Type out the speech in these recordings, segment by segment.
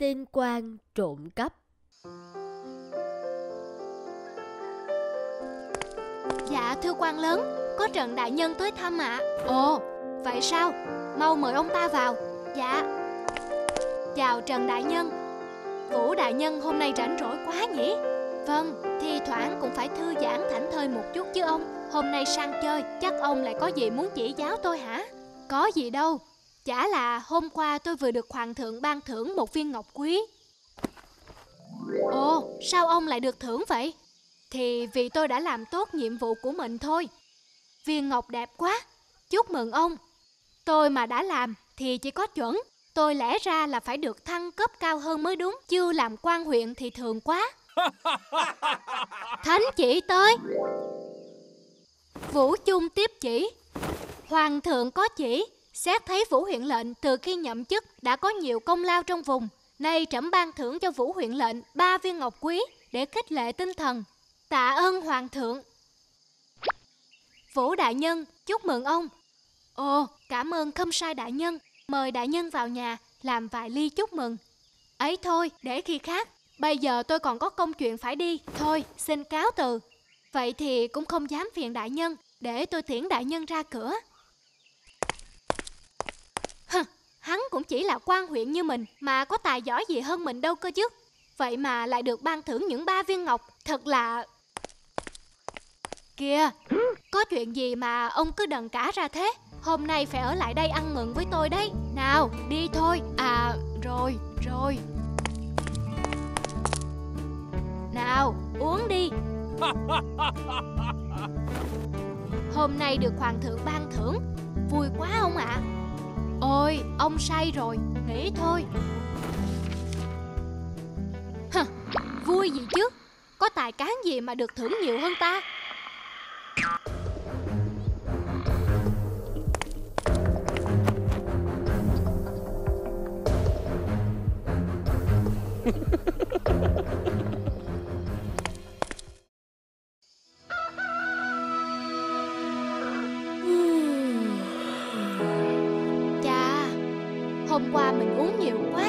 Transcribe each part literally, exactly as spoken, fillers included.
Tên quan trộm cắp. Dạ thưa quan lớn, có Trần đại nhân tới thăm ạ. Ồ, vậy sao? Mau mời ông ta vào. Dạ. Chào Trần đại nhân. Vũ đại nhân hôm nay rảnh rỗi quá nhỉ? Vâng, thi thoảng cũng phải thư giãn thảnh thơi một chút chứ ông. Hôm nay sang chơi, chắc ông lại có gì muốn chỉ giáo tôi hả? Có gì đâu, chả là hôm qua tôi vừa được hoàng thượng ban thưởng một viên ngọc quý. Ồ, sao ông lại được thưởng vậy? Thì vì tôi đã làm tốt nhiệm vụ của mình thôi. Viên ngọc đẹp quá, chúc mừng ông. Tôi mà đã làm thì chỉ có chuẩn. Tôi lẽ ra là phải được thăng cấp cao hơn mới đúng. Chưa làm quan huyện thì thường quá. Thánh chỉ tới. Vũ Chung tiếp chỉ. Hoàng thượng có chỉ, xét thấy Vũ huyện lệnh từ khi nhậm chức đã có nhiều công lao trong vùng. Nay trẫm ban thưởng cho Vũ huyện lệnh ba viên ngọc quý để khích lệ tinh thần. Tạ ơn hoàng thượng. Vũ đại nhân, chúc mừng ông. Ồ, cảm ơn Khâm Sai đại nhân. Mời đại nhân vào nhà làm vài ly chúc mừng. Ấy thôi, để khi khác. Bây giờ tôi còn có công chuyện phải đi. Thôi, xin cáo từ. Vậy thì cũng không dám phiền đại nhân, để tôi tiễn đại nhân ra cửa. Hừ, hắn cũng chỉ là quan huyện như mình, mà có tài giỏi gì hơn mình đâu cơ chứ. Vậy mà lại được ban thưởng những ba viên ngọc. Thật là... Kìa, có chuyện gì mà ông cứ đần cả ra thế? Hôm nay phải ở lại đây ăn mừng với tôi đấy. Nào, đi thôi. À, rồi, rồi. Nào, uống đi. Hôm nay được hoàng thượng ban thưởng, vui quá ông ạ. À. Ôi, ông say rồi, nghỉ thôi. Hừ, vui gì chứ? Có tài cán gì mà được thưởng nhiều hơn ta? Chà, hôm qua mình uống nhiều quá.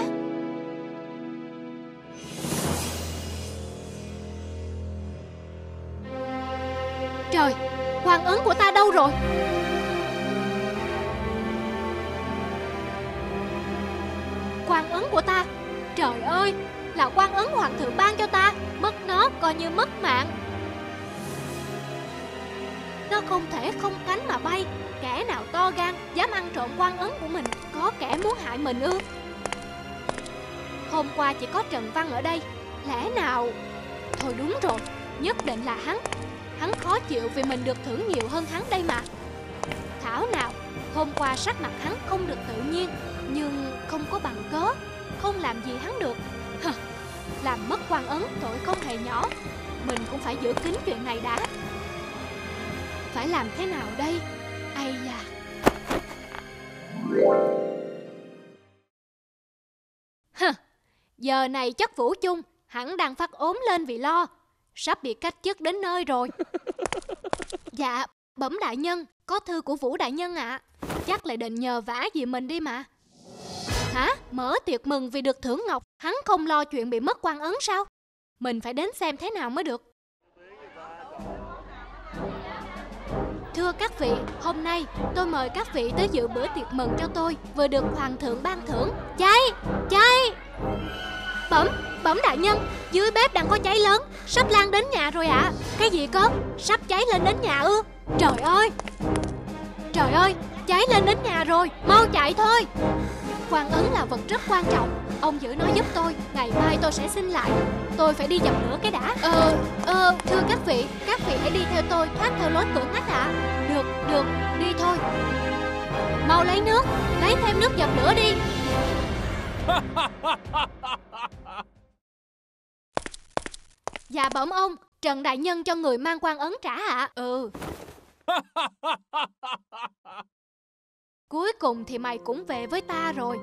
Trời, quan ấn của ta đâu rồi? Quan ấn của ta, trời ơi, là quan ấn hoàng thượng ban cho ta. Mất nó coi như mất mạng. Nó không thể không cánh mà bay. Kẻ nào to gan dám ăn trộm quan ấn của mình? Có kẻ muốn hại mình ư? Hôm qua chỉ có Trần Văn ở đây, lẽ nào... Thôi đúng rồi, nhất định là hắn. Hắn khó chịu vì mình được thưởng nhiều hơn hắn đây mà. Thảo nào, hôm qua sắc mặt hắn không được tự nhiên, nhưng không có bằng cớ, không làm gì hắn được. Hờ, làm mất quan ấn tội không hề nhỏ. Mình cũng phải giữ kín chuyện này đã. Phải làm thế nào đây? Ây da. Hờ, giờ này chắc Vũ Chung hẳn đang phát ốm lên vì lo. Sắp bị cách chức đến nơi rồi. Dạ, bẩm đại nhân, có thư của Vũ đại nhân ạ. À. Chắc lại định nhờ vả gì mình đi mà. Hả? Mở tiệc mừng vì được thưởng ngọc, hắn không lo chuyện bị mất quan ấn sao? Mình phải đến xem thế nào mới được. Thưa các vị, hôm nay tôi mời các vị tới dự bữa tiệc mừng cho tôi vừa được hoàng thượng ban thưởng. Cháy! Cháy! Bẩm, bẩm đại nhân, dưới bếp đang có cháy lớn, sắp lan đến nhà rồi ạ. À. Cái gì cơ? Sắp cháy lên đến nhà ư? Trời ơi! Trời ơi, cháy lên đến nhà rồi, mau chạy thôi. Quan ấn là vật rất quan trọng, ông giữ nó giúp tôi, ngày mai tôi sẽ xin lại. Tôi phải đi dập lửa cái đã. Ờ, ờ, thưa các vị, các vị hãy đi theo tôi, thoát theo lối cửa ngách ạ. À. Được, được, đi thôi. Mau lấy nước, lấy thêm nước dập lửa đi. Dạ bẩm ông, Trần đại nhân cho người mang quan ấn trả ạ. À. Ừ. Cuối cùng thì mày cũng về với ta rồi.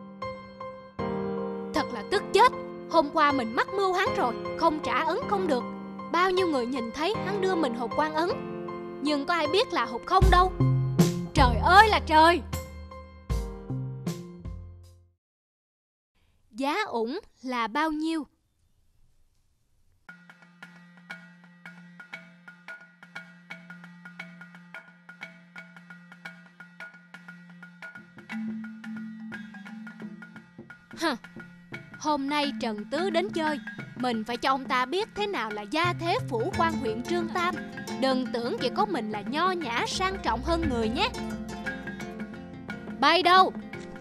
Thật là tức chết. Hôm qua mình mắc mưu hắn rồi, không trả ấn không được. Bao nhiêu người nhìn thấy hắn đưa mình hộp quan ấn, nhưng có ai biết là hộp không đâu. Trời ơi là trời. Giá ủng là bao nhiêu? Hừ, hôm nay Trần Tứ đến chơi, mình phải cho ông ta biết thế nào là gia thế phủ quan huyện Trương Tam. Đừng tưởng chỉ có mình là nho nhã sang trọng hơn người nhé. Bay đâu?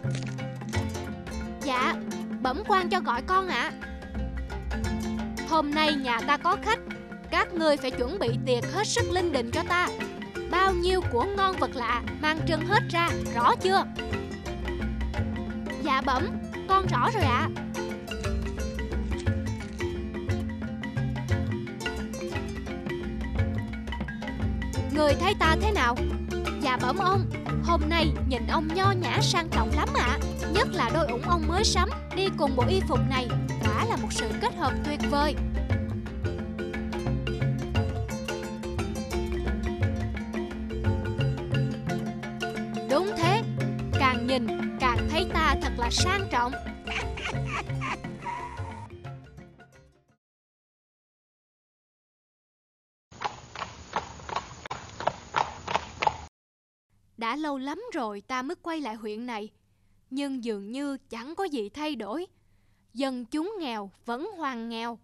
Dạ, bẩm quan cho gọi con ạ. Hôm nay nhà ta có khách, các ngươi phải chuẩn bị tiệc hết sức linh đình cho ta. Bao nhiêu của ngon vật lạ mang trưng hết ra, rõ chưa? Dạ bẩm, con rõ rồi ạ. Người thấy ta thế nào? Dạ bẩm ông, hôm nay nhìn ông nho nhã sang trọng lắm ạ. Nhất là đôi ủng ông mới sắm đi cùng bộ y phục này, quả là một sự kết hợp tuyệt vời. Đúng thế, càng nhìn càng thấy ta thật là sang trọng. Đã lâu lắm rồi ta mới quay lại huyện này, nhưng dường như chẳng có gì thay đổi. Dân chúng nghèo vẫn hoàn nghèo.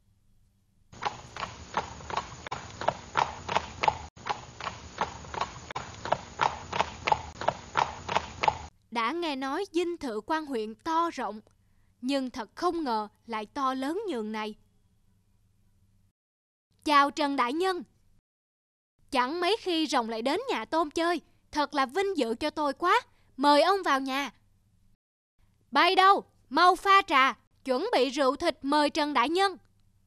Đã nghe nói dinh thự quan huyện to rộng, nhưng thật không ngờ lại to lớn nhường này. Chào Trần Đại Nhân. Chẳng mấy khi rồng lại đến nhà tôm chơi, thật là vinh dự cho tôi quá. Mời ông vào nhà. Bay đâu? Mau pha trà, chuẩn bị rượu thịt mời Trần Đại Nhân.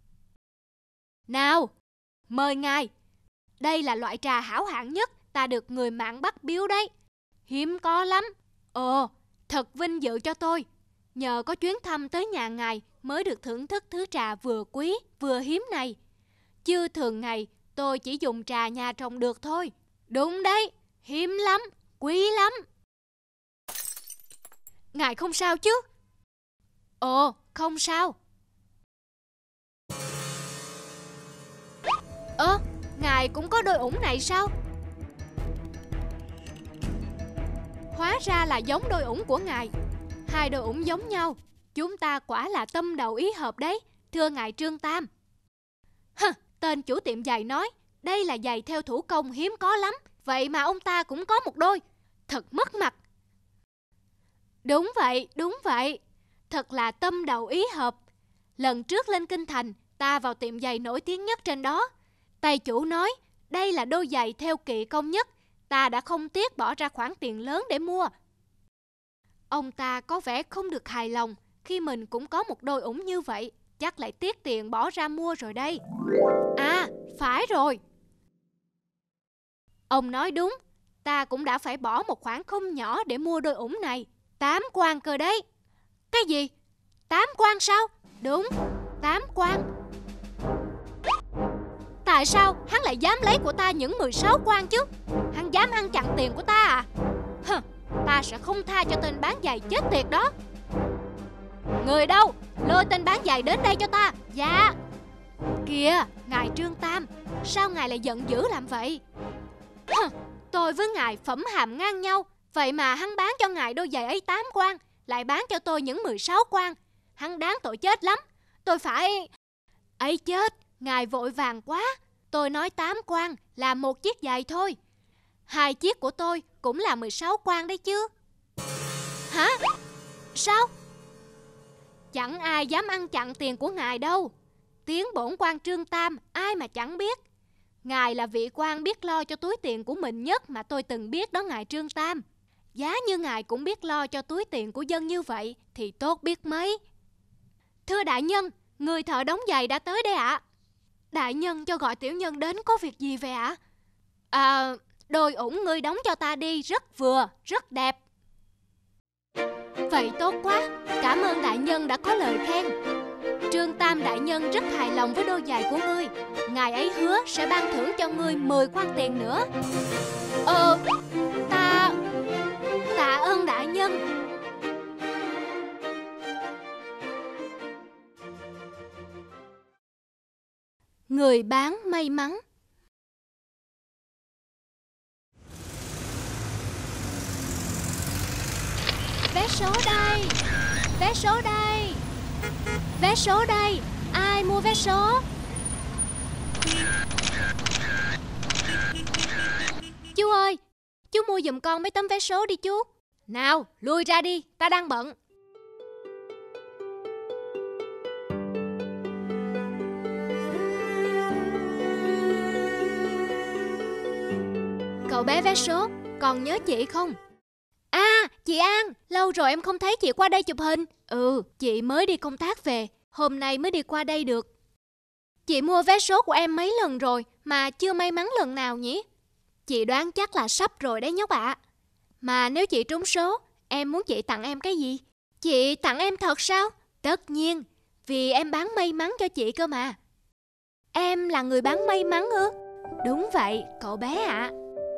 Nào, mời ngài. Đây là loại trà hảo hạng nhất ta được người Mạn Bắc biếu đấy. Hiếm có lắm. Ồ, thật vinh dự cho tôi. Nhờ có chuyến thăm tới nhà ngài mới được thưởng thức thứ trà vừa quý vừa hiếm này. Chứ thường ngày tôi chỉ dùng trà nhà trồng được thôi. Đúng đấy, hiếm lắm, quý lắm. Ngài không sao chứ? Ồ, không sao. Ơ, ngài cũng có đôi ủng này sao? Hóa ra là giống đôi ủng của ngài. Hai đôi ủng giống nhau, chúng ta quả là tâm đầu ý hợp đấy, thưa ngài Trương Tam. Hừ, tên chủ tiệm giày nói đây là giày theo thủ công hiếm có lắm, vậy mà ông ta cũng có một đôi. Thật mất mặt. Đúng vậy, đúng vậy. Thật là tâm đầu ý hợp. Lần trước lên Kinh Thành, ta vào tiệm giày nổi tiếng nhất trên đó. Tay chủ nói đây là đôi giày theo kỵ công nhất. Ta đã không tiếc bỏ ra khoản tiền lớn để mua. Ông ta có vẻ không được hài lòng khi mình cũng có một đôi ủng như vậy. Chắc lại tiếc tiền bỏ ra mua rồi đây. À, phải rồi. Ông nói đúng. Ta cũng đã phải bỏ một khoản không nhỏ để mua đôi ủng này. Tám quan cơ đấy. Cái gì? Tám quan sao? Đúng, tám quan. Tại sao hắn lại dám lấy của ta những mười sáu quan chứ? Hắn dám ăn chặn tiền của ta à? Hừ, ta sẽ không tha cho tên bán giày chết tiệt đó. Người đâu? Lôi tên bán giày đến đây cho ta. Dạ. Kìa, ngài Trương Tam, sao ngài lại giận dữ làm vậy? Hừ, tôi với ngài phẩm hàm ngang nhau, vậy mà hắn bán cho ngài đôi giày ấy tám quan, lại bán cho tôi những mười sáu quan. Hắn đáng tội chết lắm. Tôi phải... ấy chết, ngài vội vàng quá. Tôi nói tám quan là một chiếc giày thôi. Hai chiếc của tôi cũng là mười sáu quan đấy chứ. Hả? Sao? Chẳng ai dám ăn chặn tiền của ngài đâu. Tiếng bổn quan Trương Tam ai mà chẳng biết. Ngài là vị quan biết lo cho túi tiền của mình nhất mà tôi từng biết đó ngài Trương Tam. Giá như ngài cũng biết lo cho túi tiền của dân như vậy thì tốt biết mấy. Thưa đại nhân, người thợ đóng giày đã tới đây ạ. Đại nhân cho gọi tiểu nhân đến có việc gì vậy ạ? À, đôi ủng ngươi đóng cho ta đi rất vừa, rất đẹp. Vậy tốt quá, cảm ơn đại nhân đã có lời khen. Trương Tam đại nhân rất hài lòng với đôi giày của ngươi. Ngài ấy hứa sẽ ban thưởng cho ngươi mười quan tiền nữa. Ờ, ta... tạ ơn đại nhân. Người bán may mắn. Vé số đây, vé số đây, vé số đây, ai mua vé số? Chú ơi, chú mua giùm con mấy tấm vé số đi chú. Nào, lui ra đi, ta đang bận. Cậu bé vé số, còn nhớ chị không? À, chị An, lâu rồi em không thấy chị qua đây chụp hình. Ừ, chị mới đi công tác về, hôm nay mới đi qua đây được. Chị mua vé số của em mấy lần rồi mà chưa may mắn lần nào nhỉ? Chị đoán chắc là sắp rồi đấy nhóc ạ. Mà nếu chị trúng số, em muốn chị tặng em cái gì? Chị tặng em thật sao? Tất nhiên, vì em bán may mắn cho chị cơ mà. Em là người bán may mắn ư? Đúng vậy, cậu bé ạ.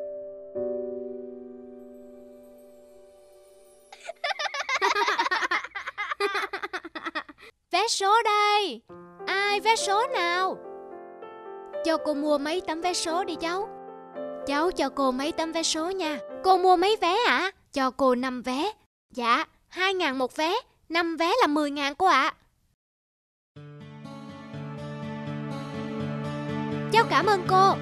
Vé số đây, ai vé số nào? Cho cô mua mấy tấm vé số đi cháu. Cháu cho cô mấy tấm vé số nha. Cô mua mấy vé ạ? À? Cho cô năm vé. Dạ, hai ngàn một vé, năm vé là mười ngàn cô ạ. À. Cháu cảm ơn cô.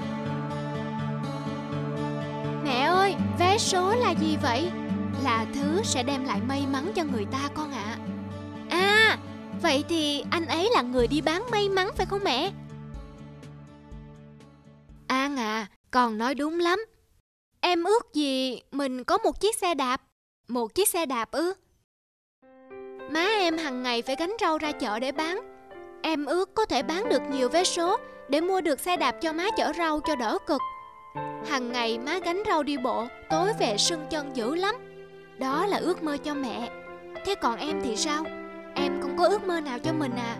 Mẹ ơi, vé số là gì vậy? Là thứ sẽ đem lại may mắn cho người ta con ạ. À. à, vậy thì anh ấy là người đi bán may mắn phải không mẹ? An à, con nói đúng lắm. Em ước gì mình có một chiếc xe đạp. Một chiếc xe đạp ư? Má em hàng ngày phải gánh rau ra chợ để bán. Em ước có thể bán được nhiều vé số để mua được xe đạp cho má chở rau cho đỡ cực. Hàng ngày má gánh rau đi bộ, tối về sưng chân dữ lắm. Đó là ước mơ cho mẹ. Thế còn em thì sao? Em không có ước mơ nào cho mình à?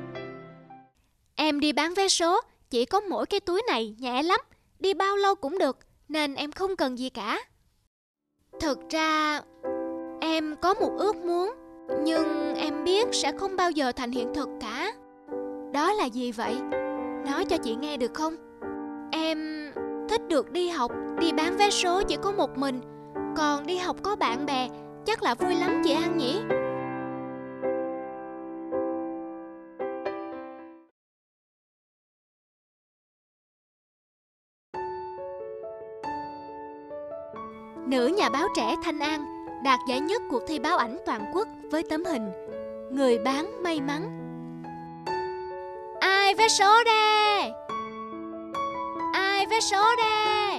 Em đi bán vé số, chỉ có mỗi cái túi này nhẹ lắm, đi bao lâu cũng được, nên em không cần gì cả. Thực ra, em có một ước muốn, nhưng em biết sẽ không bao giờ thành hiện thực cả. Đó là gì vậy? Nói cho chị nghe được không? Em thích được đi học, đi bán vé số chỉ có một mình. Còn đi học có bạn bè, chắc là vui lắm chị An nhỉ? Nữ nhà báo trẻ Thanh An đạt giải nhất cuộc thi báo ảnh toàn quốc với tấm hình Người bán may mắn. Ai vé số đây? Ai vé số đây?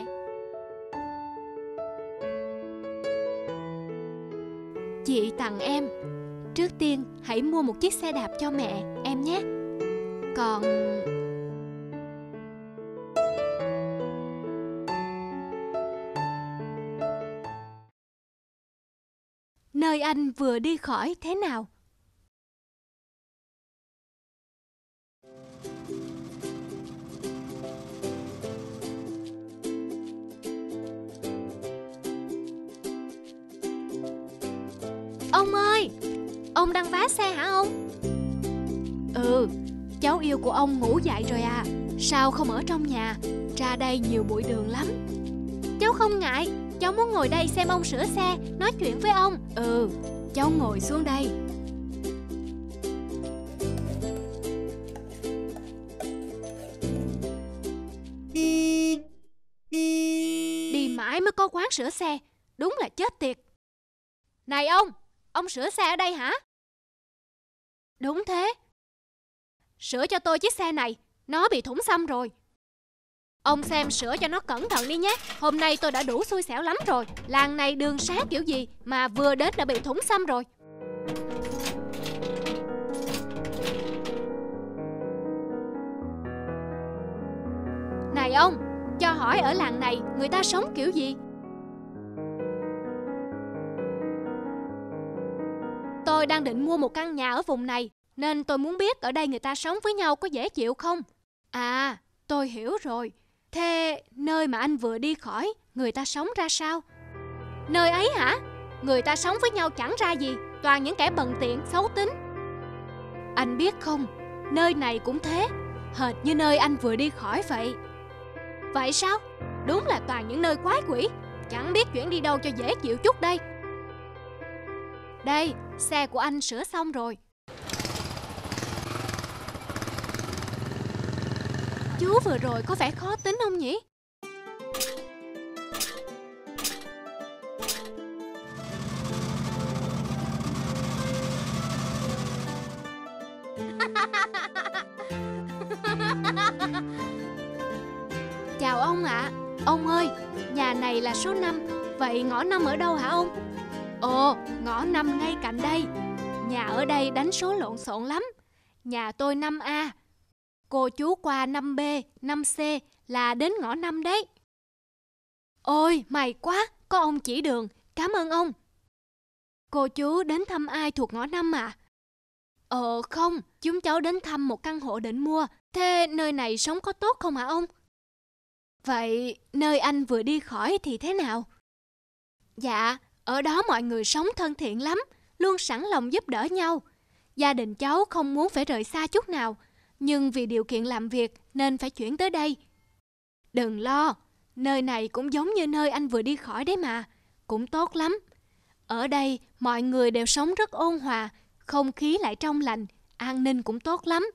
Chị tặng em. Trước tiên hãy mua một chiếc xe đạp cho mẹ em nhé. Còn nơi anh vừa đi khỏi thế nào? Ông ơi, ông đang vá xe hả ông? Ừ, cháu yêu của ông ngủ dậy rồi à. Sao không ở trong nhà? Ra đây nhiều bụi đường lắm. Cháu không ngại, cháu muốn ngồi đây xem ông sửa xe, nói chuyện với ông. Ừ, cháu ngồi xuống đây. Đi mãi mới có quán sửa xe, đúng là chết tiệt. Này ông, ông sửa xe ở đây hả? Đúng thế. Sửa cho tôi chiếc xe này, nó bị thủng xăm rồi. Ông xem sửa cho nó cẩn thận đi nhé. Hôm nay tôi đã đủ xui xẻo lắm rồi. Làng này đường xá kiểu gì mà vừa đến đã bị thủng xăm rồi. Này ông, cho hỏi ở làng này người ta sống kiểu gì? Tôi đang định mua một căn nhà ở vùng này, nên tôi muốn biết ở đây người ta sống với nhau có dễ chịu không? À, tôi hiểu rồi. Thế nơi mà anh vừa đi khỏi, người ta sống ra sao? Nơi ấy hả? Người ta sống với nhau chẳng ra gì, toàn những kẻ bần tiện, xấu tính. Anh biết không, nơi này cũng thế. hệt như nơi anh vừa đi khỏi vậy. Vậy sao? Đúng là toàn những nơi quái quỷ. Chẳng biết chuyển đi đâu cho dễ chịu chút đây. Đây, xe của anh sửa xong rồi. Chú vừa rồi có vẻ khó tính không nhỉ? Chào ông ạ. À. Ông ơi, nhà này là số năm. Vậy ngõ năm ở đâu hả ông? Ồ, ngõ năm ngay cạnh đây. Nhà ở đây đánh số lộn xộn lắm. Nhà tôi năm A. Cô chú qua năm B, năm C là đến ngõ năm đấy. Ôi, may quá, có ông chỉ đường. Cảm ơn ông. Cô chú đến thăm ai thuộc ngõ năm à? Ờ không, chúng cháu đến thăm một căn hộ định mua. Thế nơi này sống có tốt không hả ông? Vậy nơi anh vừa đi khỏi thì thế nào? Dạ, ở đó mọi người sống thân thiện lắm, luôn sẵn lòng giúp đỡ nhau. Gia đình cháu không muốn phải rời xa chút nào, nhưng vì điều kiện làm việc nên phải chuyển tới đây. Đừng lo, nơi này cũng giống như nơi anh vừa đi khỏi đấy mà, cũng tốt lắm. Ở đây mọi người đều sống rất ôn hòa, không khí lại trong lành, an ninh cũng tốt lắm.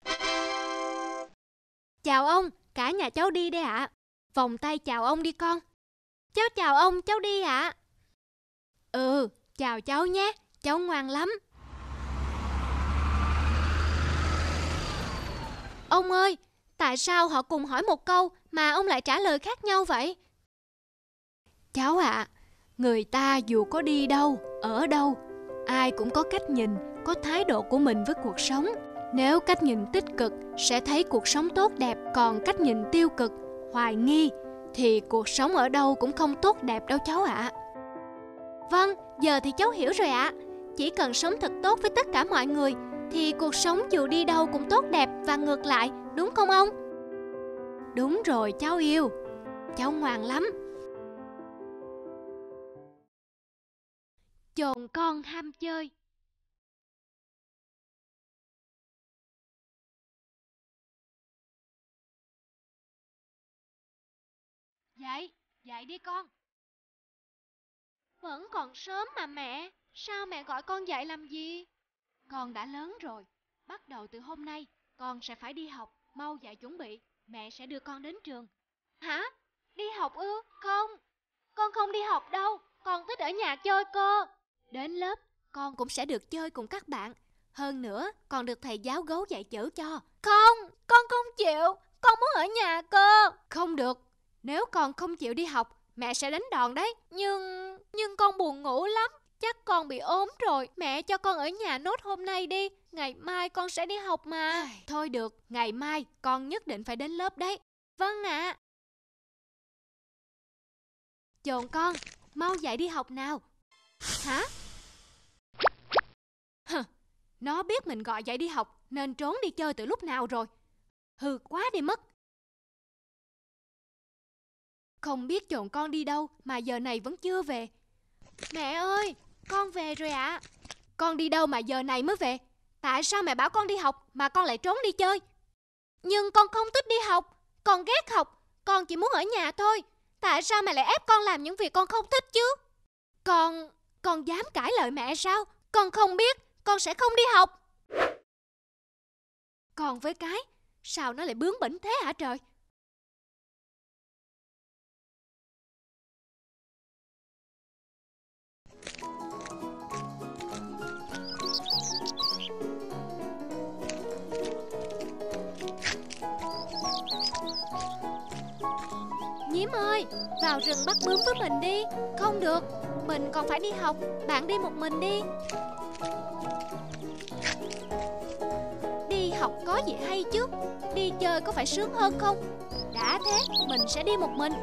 Chào ông, cả nhà cháu đi đây ạ. À. Vòng tay chào ông đi con. Cháu chào ông, cháu đi ạ. À. Ừ, chào cháu nhé, cháu ngoan lắm. Ông ơi, tại sao họ cùng hỏi một câu mà ông lại trả lời khác nhau vậy? Cháu ạ, à, người ta dù có đi đâu, ở đâu, ai cũng có cách nhìn, có thái độ của mình với cuộc sống. Nếu cách nhìn tích cực sẽ thấy cuộc sống tốt đẹp, còn cách nhìn tiêu cực, hoài nghi thì cuộc sống ở đâu cũng không tốt đẹp đâu cháu ạ. À. Vâng, giờ thì cháu hiểu rồi ạ. À. Chỉ cần sống thật tốt với tất cả mọi người thì cuộc sống dù đi đâu cũng tốt đẹp và ngược lại, đúng không ông? Đúng rồi cháu yêu, cháu ngoan lắm. Chồn con ham chơi. Dậy, dậy đi con. Vẫn còn sớm mà mẹ, sao mẹ gọi con dậy làm gì? Con đã lớn rồi, bắt đầu từ hôm nay con sẽ phải đi học, mau dậy chuẩn bị, mẹ sẽ đưa con đến trường. Hả? Đi học ư? Không, con không đi học đâu, con thích ở nhà chơi cơ. Đến lớp, con cũng sẽ được chơi cùng các bạn. Hơn nữa, còn được thầy giáo gấu dạy chữ cho. Không, con không chịu, con muốn ở nhà cơ. Không được, nếu con không chịu đi học, mẹ sẽ đánh đòn đấy. Nhưng, nhưng con buồn ngủ lắm. Chắc con bị ốm rồi. Mẹ cho con ở nhà nốt hôm nay đi. Ngày mai con sẽ đi học mà. Thôi được, ngày mai con nhất định phải đến lớp đấy. Vâng ạ. À. Chồn con, mau dậy đi học nào. Hả? Hừ, nó biết mình gọi dậy đi học nên trốn đi chơi từ lúc nào rồi. Hư quá đi mất. Không biết chồn con đi đâu mà giờ này vẫn chưa về. Mẹ ơi, con về rồi ạ. À. Con đi đâu mà giờ này mới về? Tại sao mẹ bảo con đi học mà con lại trốn đi chơi? Nhưng con không thích đi học, con ghét học, con chỉ muốn ở nhà thôi. Tại sao mẹ lại ép con làm những việc con không thích chứ? Con, con dám cãi lời mẹ sao? Con không biết, con sẽ không đi học. Còn với cái, sao nó lại bướng bỉnh thế hả trời? Nhím ơi, vào rừng bắt bướm với mình đi. Không được, mình còn phải đi học. Bạn đi một mình đi. Đi học có gì hay chứ? Đi chơi có phải sướng hơn không? Đã thế, mình sẽ đi một mình.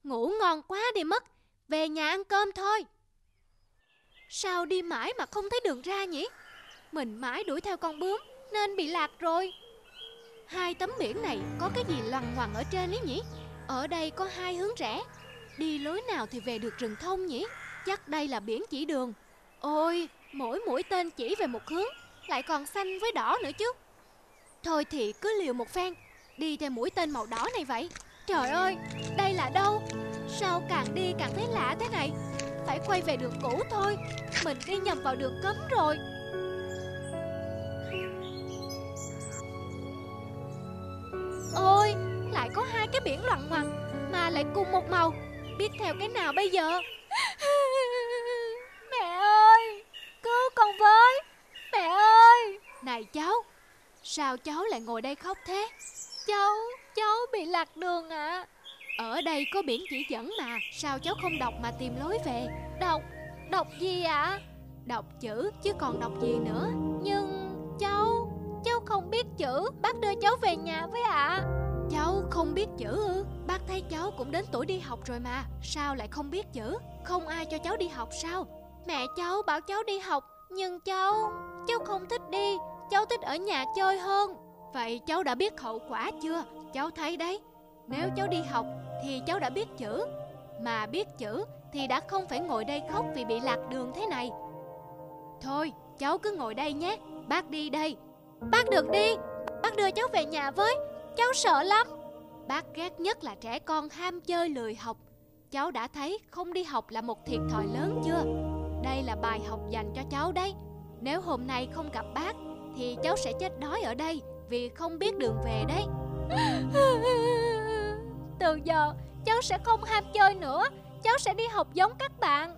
Ngủ ngon quá đi mất. Về nhà ăn cơm thôi. Sao đi mãi mà không thấy đường ra nhỉ? Mình mãi đuổi theo con bướm nên bị lạc rồi. Hai tấm biển này có cái gì loằng ngoằng ở trên ấy nhỉ? Ở đây có hai hướng rẽ. Đi lối nào thì về được rừng thông nhỉ? Chắc đây là biển chỉ đường. Ôi, mỗi mũi tên chỉ về một hướng, lại còn xanh với đỏ nữa chứ. Thôi thì cứ liều một phen, đi theo mũi tên màu đỏ này vậy. Trời ơi, đây là đâu? Sao càng đi càng thấy lạ thế này? Phải quay về đường cũ thôi. Mình đi nhầm vào đường cấm rồi. Ôi, lại có hai cái biển loằng ngoằng mà lại cùng một màu. Biết theo cái nào bây giờ? Mẹ ơi, cứu con với. Mẹ ơi. Này cháu, sao cháu lại ngồi đây khóc thế? Cháu, cháu bị lạc đường ạ. À. Ở đây có biển chỉ dẫn mà, sao cháu không đọc mà tìm lối về? Đọc, đọc gì ạ? À? Đọc chữ chứ còn đọc gì nữa. Nhưng cháu, cháu không biết chữ. Bác đưa cháu về nhà với ạ. À. Cháu không biết chữ ư? Bác thấy cháu cũng đến tuổi đi học rồi mà. Sao lại không biết chữ? Không ai cho cháu đi học sao? Mẹ cháu bảo cháu đi học, nhưng cháu, cháu không thích đi. Cháu thích ở nhà chơi hơn. Vậy cháu đã biết hậu quả chưa? Cháu thấy đấy, nếu cháu đi học thì cháu đã biết chữ. Mà biết chữ thì đã không phải ngồi đây khóc vì bị lạc đường thế này. Thôi, cháu cứ ngồi đây nhé. Bác đi đây. Bác được đi. Bác đưa cháu về nhà với. Cháu sợ lắm. Bác ghét nhất là trẻ con ham chơi lười học. Cháu đã thấy không đi học là một thiệt thòi lớn chưa? Đây là bài học dành cho cháu đấy. Nếu hôm nay không gặp bác thì cháu sẽ chết đói ở đây vì không biết đường về đấy. Từ giờ cháu sẽ không ham chơi nữa. Cháu sẽ đi học giống các bạn.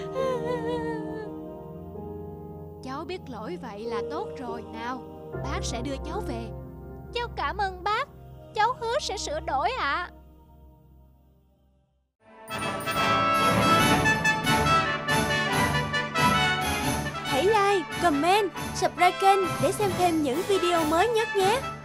Cháu biết lỗi vậy là tốt rồi. Nào, bác sẽ đưa cháu về. Cháu cảm ơn bác. Cháu hứa sẽ sửa đổi ạ. Hãy like, comment, subscribe kênh để xem thêm những video mới nhất nhé.